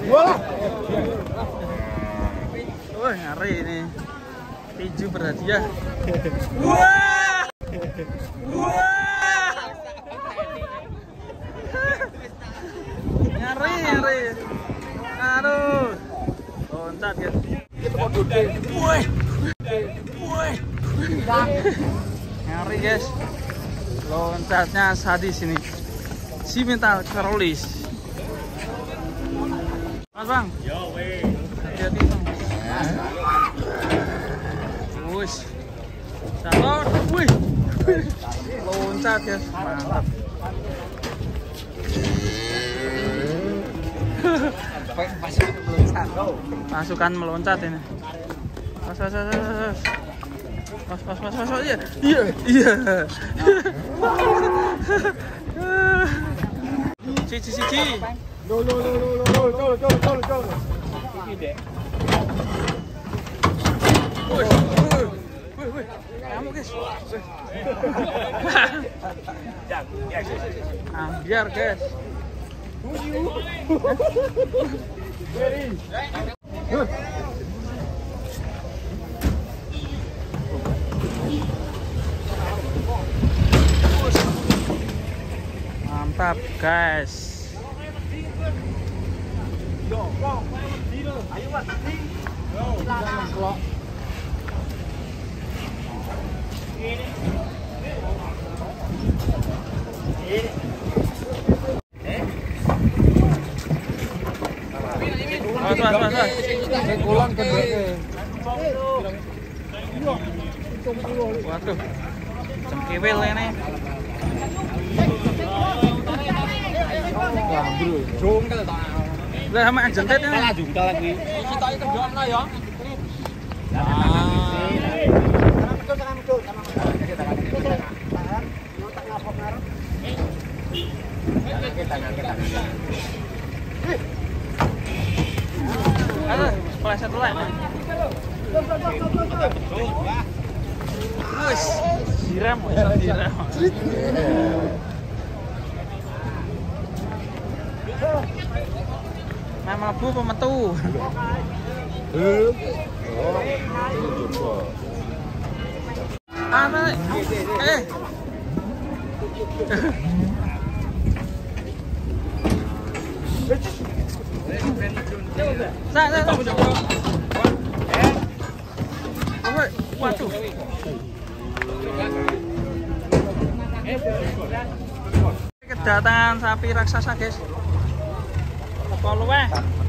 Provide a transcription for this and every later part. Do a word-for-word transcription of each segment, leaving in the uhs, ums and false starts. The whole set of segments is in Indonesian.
Wah. Wah, ngeri ini. Tinju berhadiah. Wah. Wah. Ngeri, ngeri. Aduh. Loncat ya. Woi. Woi. Ngeri guys. Loncatnya sadis ini. Simental Karolis. Mas Bang. Yo, weh. Hati-hati Bang. Wus. Salon. Wih. Loncat guys. Mantap. Pasukan meloncat. Pasukan meloncat ini. Pas pas pas pas. Pas pas pas pas. Iya. Iya. Iya. Cici cici. Lo lo lo lo lo lo lo lo lo lo. Iki dek. Woi. Woi. Woi woi. Kamu guys. Ambiar guys. Mantap guys. Mas, mas, mas, mas. Sekulan ke dek. Waduh, cengkewel ini. Wah, bro. Jom kalau tak. Lah sama jentet ini. Kalah juga lagi. Kita itu kerjaan lah ya. Aduh, peleset lah. Wes, siram, siram. Nah, mlebu apa metu? Apa? Eh. Sa, sa, sa. Eh. Waduh. Kedatangan sapi raksasa, guys. Teko luweh.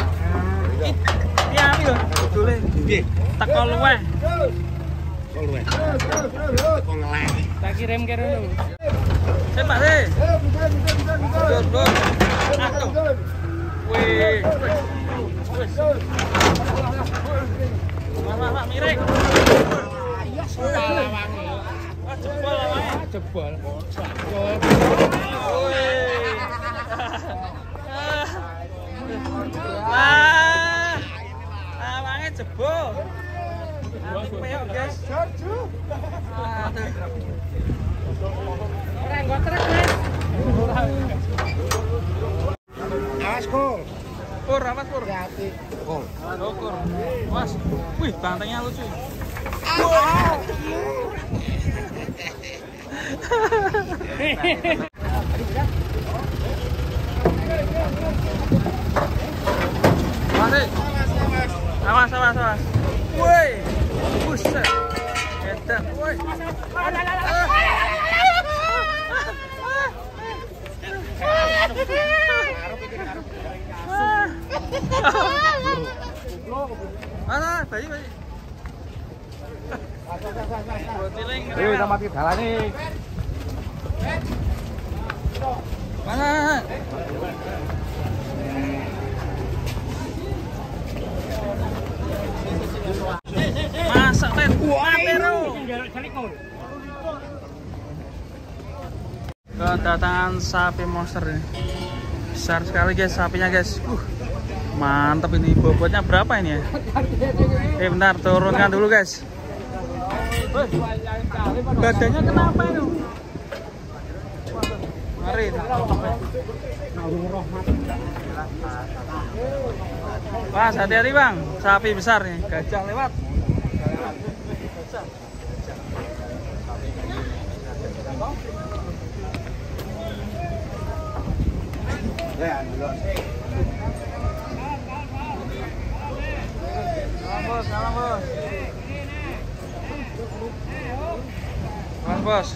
Iya, lho, dole. Nggih. Teko luweh. Teko luweh. Teko ngelek. Tak kirim ke rono. Sip, Pak, sih. Dur, dur. Atuh. Wih. Wis. Mas, Pak, miring. Lawange. Ah, jebol lawange. Jebol. Jebol. Wah, lawange jebol. Nanti peyok guys. Keren gua trek guys. Awas kol. Pur, awas pur. Hati. Kol. Oh, kur. Mas. Wih, bantengnya lucu. Awas, awas, awas. Woi, buset. Edan, woi. Mana, bayi, bayi. Ayo kita mati dalane. Mana? Masak ten. Apero. Kedatangan sapi monster ini. Besar sekali guys sapinya guys. Uh, mantap ini. Bobotnya berapa ini ya? Eh bentar turunkan dulu guys. Badannya kenapa itu? Ngeri. Mas, hati-hati bang, sapi besar nih, gajah lewat. Gajah. Salam bos, salam bos. Salam bos.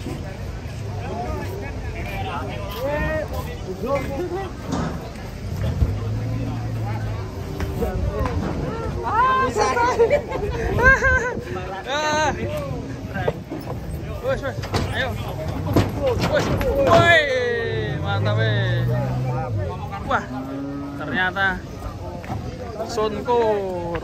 Wes, wes, ayo. Wes, woi, mantap weh. Wah, ternyata Sunkur.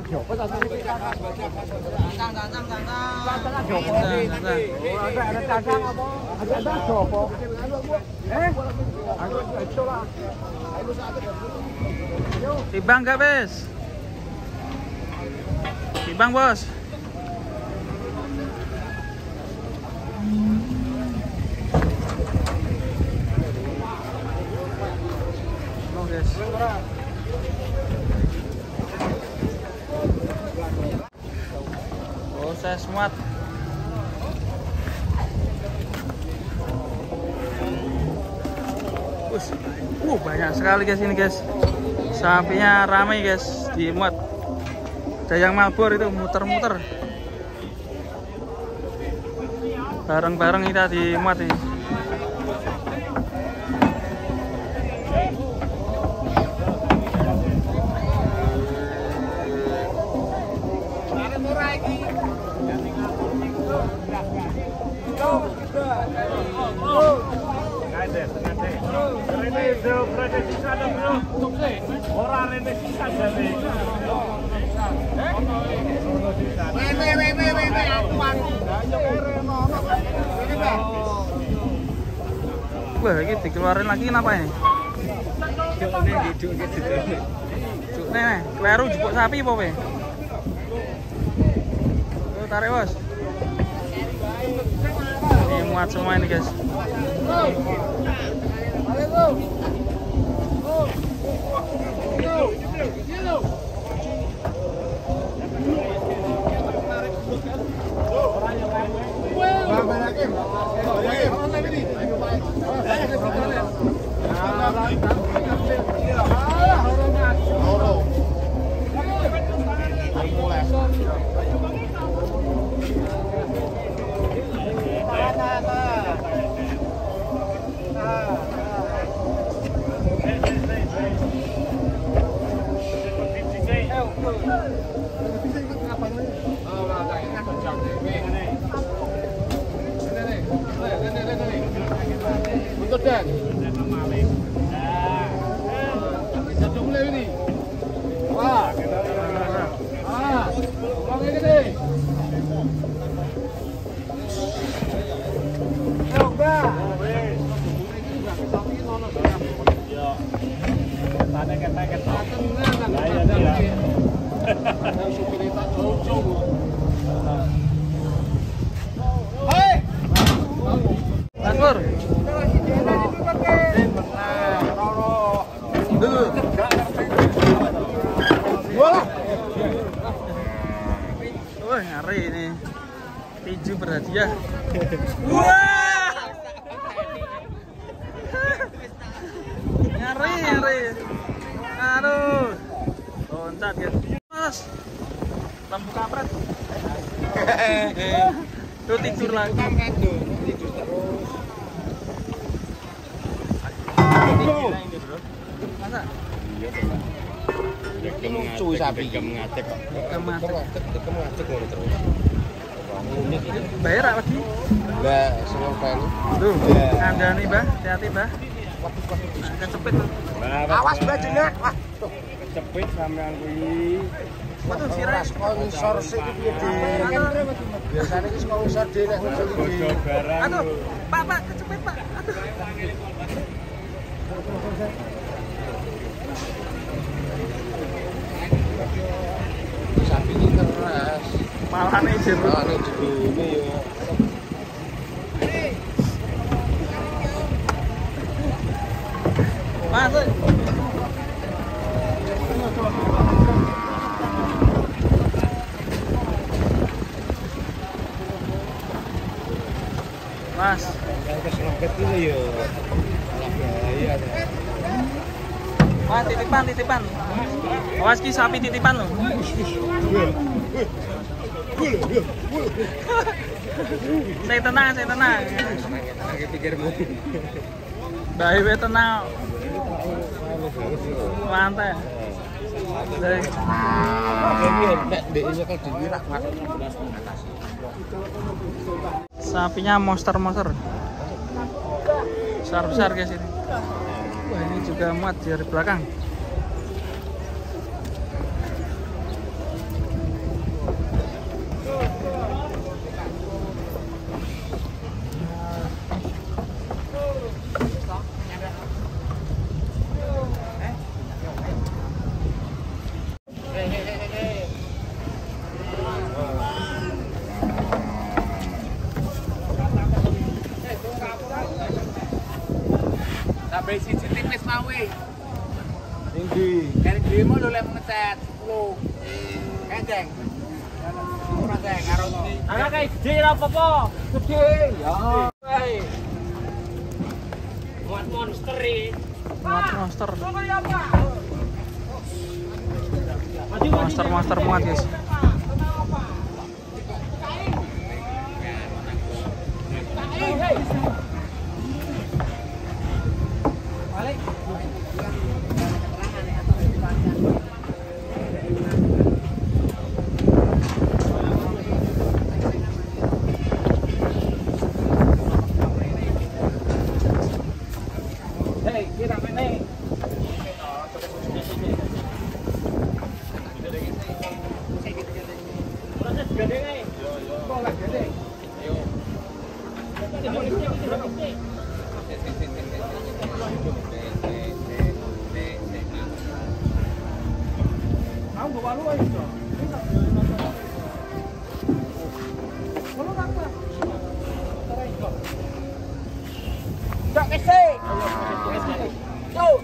Timbang gak, Bes? Timbang, Bos. Oh, guys. Oh, saya muat. Us, uh, banyak sekali guys ini guys. Sapinya ramai guys, dimuat. Ada yang mabur itu muter-muter. Bareng-bareng kita dimuat ini. Wah, ini dikeluarin lagi kenapa ini? Cuk nih, kleru jupuk sapi apa weh? Tuh, tarik bos. Ini muat semua ini guys. Dan satu mulai ini. Wah. Ah, bang ini deh. Ayo, Mbak. Yo. Tane ketek-ketek. Lah ya dia. Ada supir tak jauh-jauh. Hei. Anggur. Wah, ngeri ini. Tinju berhadiah. Wah! Ngeri, ngeri. Aduh. Loncat ya. Mas. Lampu kampret. Tuh tidur lagi. Tidur terus. Masa? Iya, Pak. Lucu sapi ngatek kok. Ngatek, ngatek ngono terus. Bayar apa sih? Enggak, semua pen. Tuh, ngandani, Mbah. Hati-hati, Mbah. Kecepit tuh. Awas Mbah jengat. Wah, Kecepit sampean kuwi. Waduh, sirah sponsor sik iki piye? Biasane iki sponsor dhewe nek ngejol iki. Aduh, Pak, Pak, kecepit, Pak. Aduh. Sapi iki keras. Malane jero. Malane jero yo. Masuk. atas. Wah, titipan, titipan. Awas ki sapi titipan lo. Saya tenang, saya tenang. Baik, tenang. Mantap. Sapinya monster-monster. Besar-besar guys ini. Wah, ini juga muat dari belakang. Sampai sisi tipis mawe. Tinggi. Dari demo lo lek ngecat sepuluh. Kendeng. Ora deng karo iki. Ana kae gede ora apa-apa. Gede. Ya. Kae. Muat monster iki. Muat monster. Monster-monster muat guys. Cak kese. Tuh.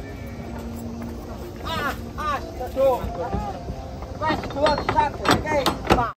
Ah, ah, tuh. Wes dua satu. Oke.